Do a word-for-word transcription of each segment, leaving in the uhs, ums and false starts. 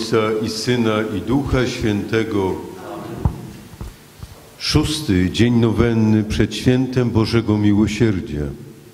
Ojca i Syna i Ducha Świętego. Szósty dzień nowenny przed świętem Bożego Miłosierdzia.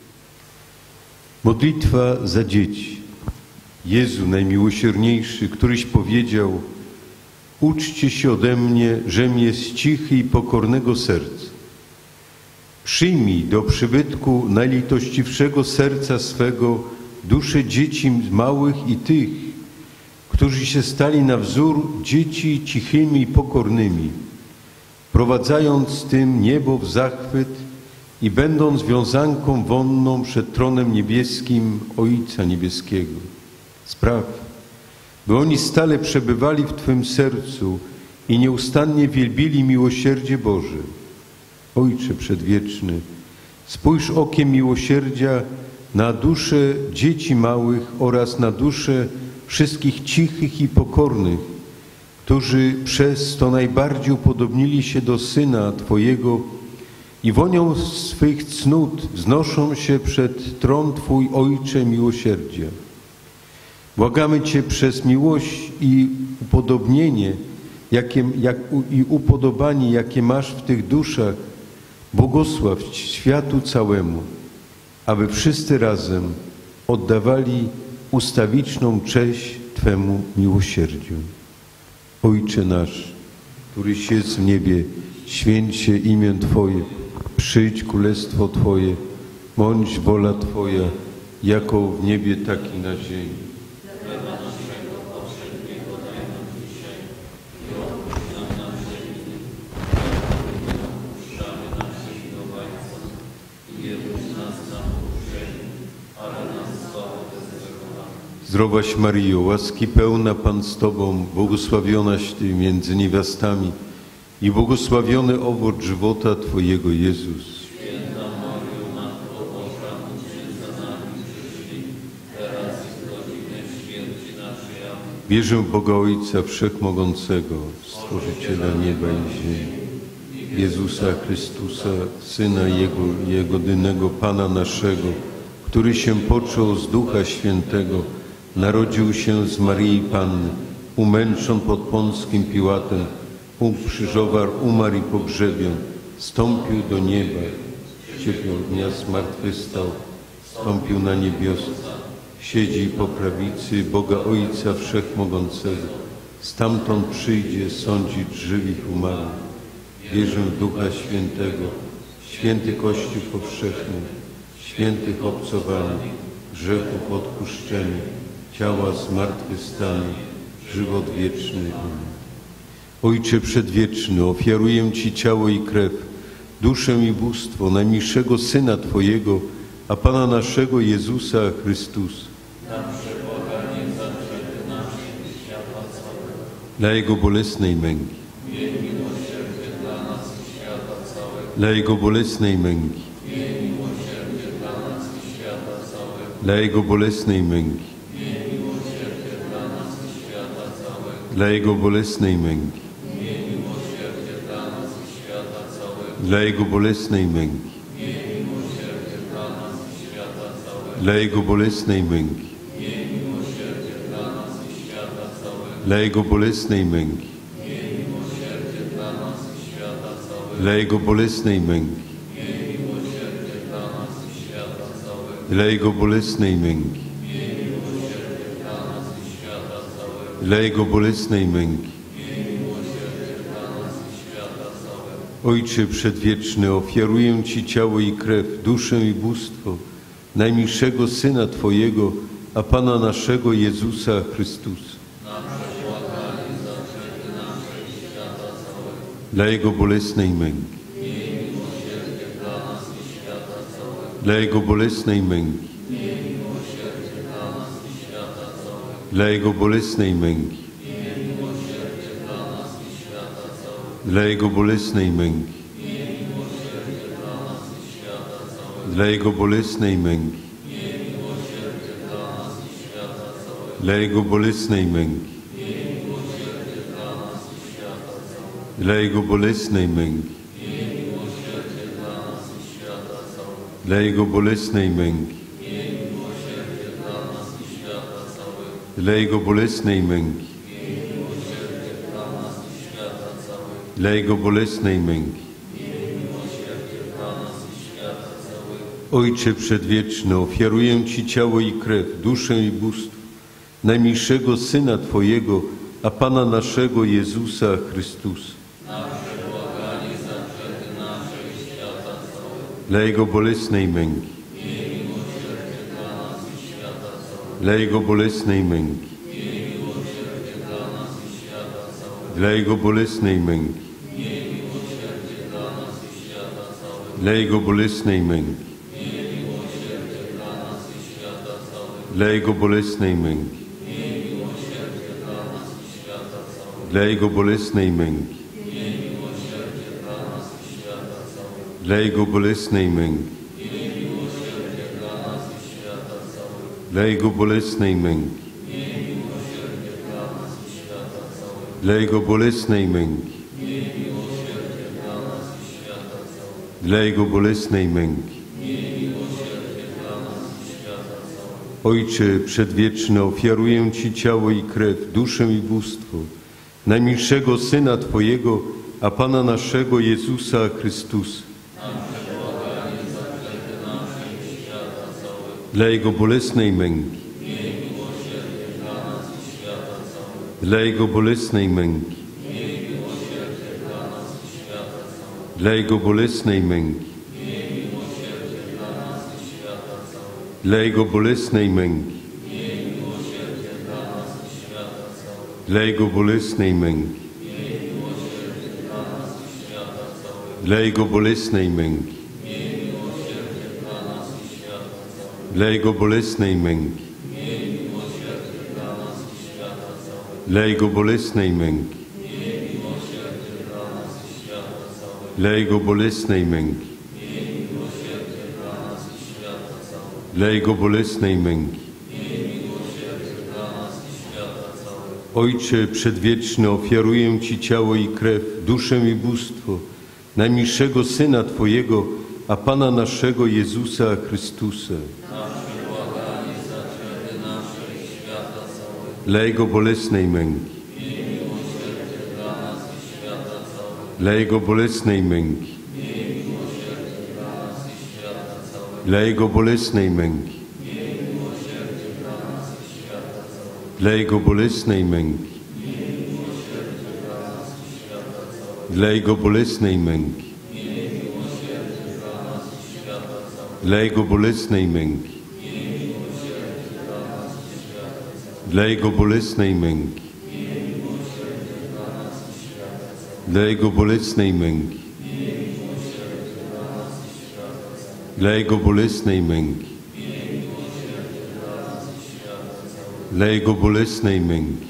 Modlitwa za dzieci. Jezu najmiłosierniejszy, któryś powiedział: uczcie się ode mnie, żem jest cichy i pokornego serca. Przyjmij do przybytku najlitościwszego serca swego dusze dzieci małych i tych, którzy się stali na wzór dzieci cichymi i pokornymi, prowadzając tym niebo w zachwyt i będąc wiązanką wonną przed tronem niebieskim Ojca Niebieskiego. Spraw, by oni stale przebywali w Twym sercu i nieustannie wielbili miłosierdzie Boże. Ojcze Przedwieczny, spójrz okiem miłosierdzia na dusze dzieci małych oraz na dusze wszystkich cichych i pokornych, którzy przez to najbardziej upodobnili się do Syna Twojego i wonią swych cnót wznoszą się przed tron Twój, Ojcze miłosierdzia. Błagamy Cię przez miłość i upodobnienie jakie, jak, i upodobanie, jakie masz w tych duszach, błogosław światu całemu, aby wszyscy razem oddawali ustawiczną cześć Twemu miłosierdziu. Ojcze nasz, któryś jest w niebie, święć się imię Twoje, przyjdź królestwo Twoje, bądź wola Twoja, jako w niebie, tak i na ziemi. Zdrowaś Maryjo, łaski pełna, Pan z Tobą, błogosławionaś Ty między niewiastami i błogosławiony owoc żywota Twojego, Jezus. Święta Maryjo, Matko Boża, módl się za nami grzesznymi, teraz i w godzinę śmierci naszej. Amen. Wierzę w Boga Ojca Wszechmogącego, Stworzyciela nieba i ziemi, Jezusa Chrystusa, Syna Jego i Jegodynego Pana naszego, który się począł z Ducha Świętego, narodził się z Maryi Panny, umęczon pod Pąckim Piłatem, ukrzyżował, umarł i pogrzebion, wstąpił do nieba, trzeciego dnia zmartwychwstał, wstąpił na niebiosa, siedzi po prawicy Boga Ojca Wszechmogącego, stamtąd przyjdzie sądzić żywych i umarłych. Wierzę w Ducha Świętego, święty Kościół powszechny, świętych obcowanych, grzechów odpuszczenia, ciała zmartwychwstania, żywot wieczny. Amen. Ojcze Przedwieczny, ofiaruję Ci ciało i krew, duszę i bóstwo najmilszego Syna Twojego, a Pana naszego Jezusa Chrystusa, dla Jego bolesnej męki, dla Jego bolesnej męki, dla Jego bolesnej męki, dla Jego bolesnej męki, dla Jego bolesnej męki, dla Jego bolesnej męki, dla Jego bolesnej męki, dla Jego bolesnej męki, dla Jego bolesnej męki, dla Jego bolesnej męki. Ojcze Przedwieczny, ofiaruję Ci ciało i krew, duszę i bóstwo najmilszego Syna Twojego, a Pana naszego Jezusa Chrystusa, dla Jego bolesnej męki, dla Jego bolesnej męki, dla Jego bolesnej męki, dla Jego bolesnej męki, dla Jego bolesnej męki, dla Jego bolesnej męki, dla Jego bolesnej męki, dla Jego bolesnej męki, dla Jego bolesnej męki, dla Jego bolesnej męki. Ojcze Przedwieczny, ofiaruję Ci ciało i krew, duszę i bóstwo najmilszego Syna Twojego, a Pana naszego Jezusa Chrystusa. Dla Jego bolesnej męki. Dla Jego bolesnej męki. Dla Jego bolesnej męki. Dla Jego bolesnej męki. Dla Jego bolesnej męki. Dla Jego bolesnej męki. Dla Jego bolesnej męki. Dla Jego bolesnej męki. Dla Jego bolesnej męki. Dla Jego bolesnej męki. Ojcze Przedwieczny, ofiaruję Ci ciało i krew, duszę i bóstwo najmilszego Syna Twojego, a Pana naszego Jezusa Chrystusa. Dla Jego bolesnej męki. Dla Jego bolesnej męki. Dla Jego bolesnej męki. Dla Jego bolesnej męki. Dla Jego bolesnej męki. Dla Jego bolesnej męki. Dla Jego bolesnej męki. Dla Jego bolesnej męki. Dla Jego bolesnej męki. Dla Jego bolesnej męki. Ojcze Przedwieczny, ofiaruję Ci ciało i krew, duszę i bóstwo najmilszego Syna Twojego, a Pana naszego Jezusa Chrystusa. Dla Jego bolesnej męki. Dla Jego bolesnej męki. Dla Jego bolesnej męki. Dla Jego bolesnej męki. Dla Jego bolesnej męki. Dla Jego bolesnej męki. Dla Jego bolesnej męki. Dla Jego bolesnej męki. Dla Jego bolesnej męki. Dla Jego bolesnej męki.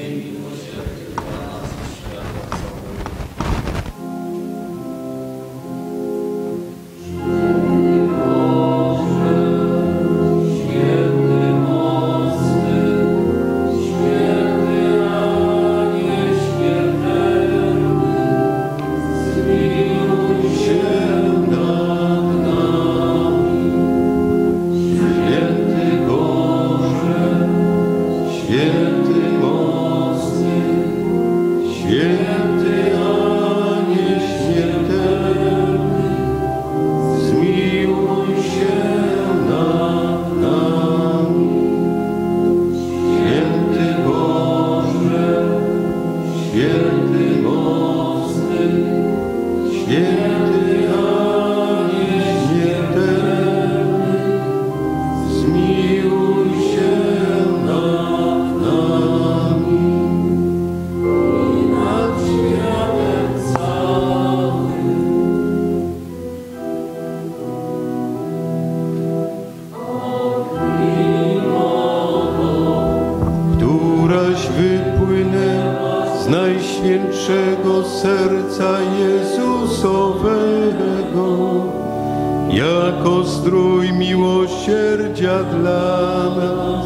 Najświętszego serca Jezusowego, jako zdrój miłosierdzia dla nas,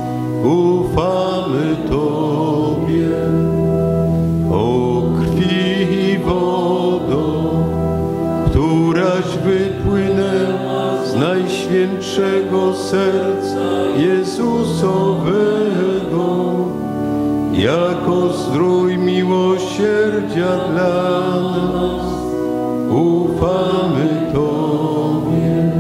ufamy Tobie. O krwi i wodo, któraś wypłynęła z Najświętszego serca Jezusowego, jako zdrój miłosierdzia miłosierdzia dla nas, ufamy Tobie.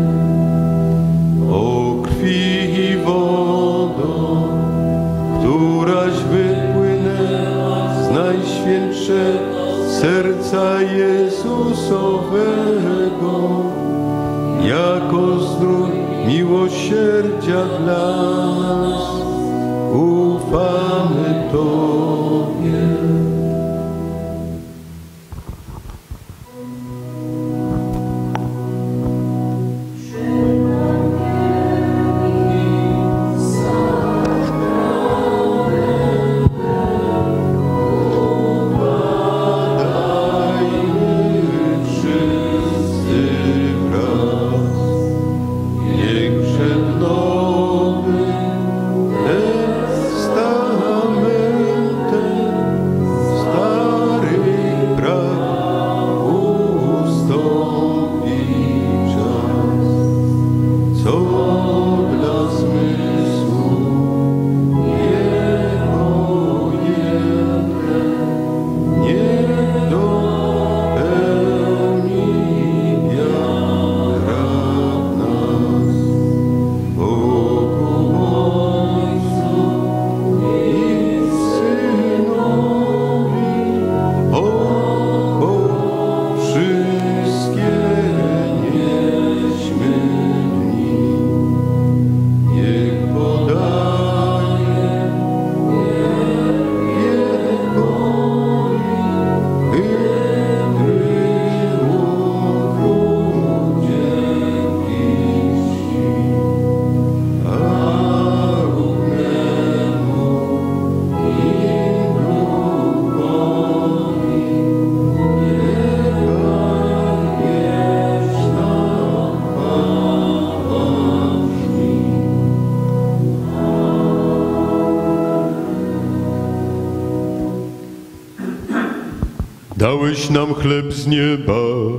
O krwi i wodo, któraś wypłynęła z najświętszego serca Jezusowego, jako zdrój miłosierdzia dla nas, ufamy Tobie. Dałeś nam chleb z nieba,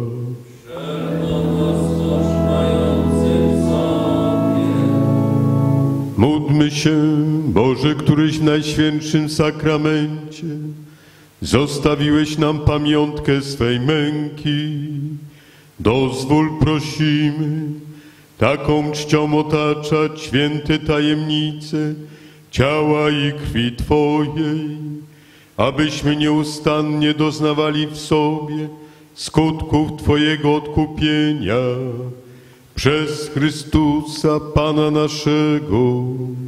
módlmy się, Boże, któryś w Najświętszym Sakramencie zostawiłeś nam pamiątkę swej męki. Dozwól, prosimy, taką czcią otaczać święte tajemnice ciała i krwi Twojej, abyśmy nieustannie doznawali w sobie skutków Twojego odkupienia przez Chrystusa Pana naszego.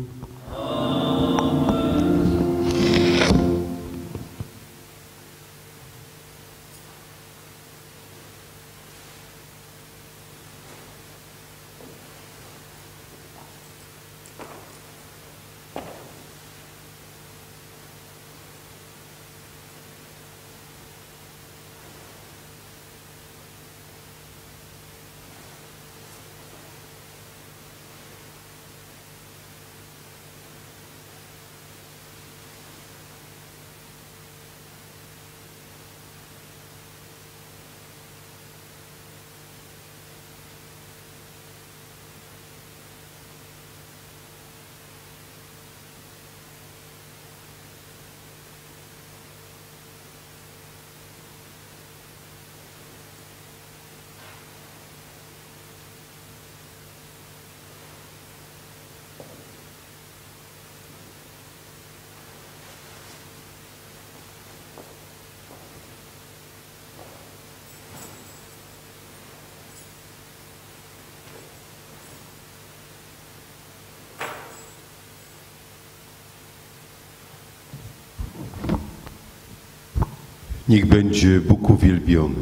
Niech będzie Bóg uwielbiony.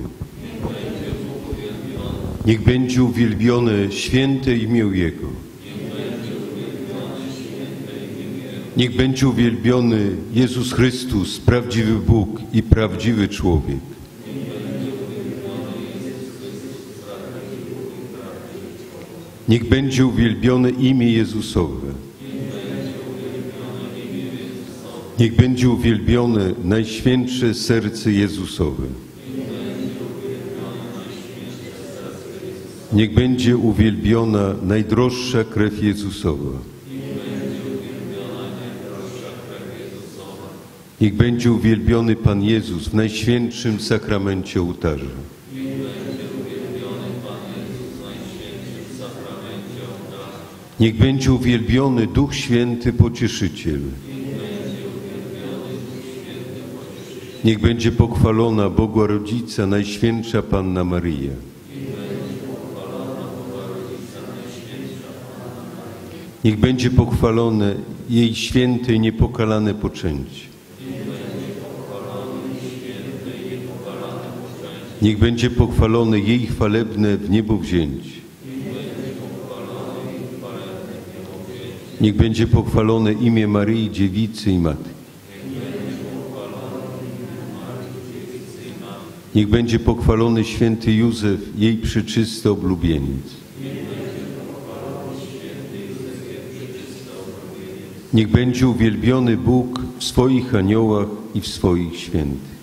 Niech będzie uwielbione święte imię Jego. Niech będzie uwielbiony Jezus Chrystus, prawdziwy Bóg i prawdziwy człowiek. Niech będzie uwielbione imię Jezusowe. Niech będzie uwielbione Najświętsze Serce Jezusowe. Niech będzie uwielbiona najdroższa krew Jezusowa. Niech będzie uwielbiony Pan Jezus w najświętszym sakramencie ołtarza. Niech będzie uwielbiony Pan Jezus w najświętszym sakramencie ołtarza. Niech będzie uwielbiony Duch Święty Pocieszyciel. Niech będzie pochwalona Boga Rodzica, Najświętsza Panna Maryja. Niech będzie pochwalone jej święte i niepokalane poczęcie. Niech będzie pochwalone jej chwalebne w niebo wzięcie. Niech będzie pochwalone imię Maryi, Dziewicy i Matki. Niech będzie pochwalony święty Józef, jej przeczysty oblubieniec. Niech będzie uwielbiony Bóg w swoich aniołach i w swoich świętych.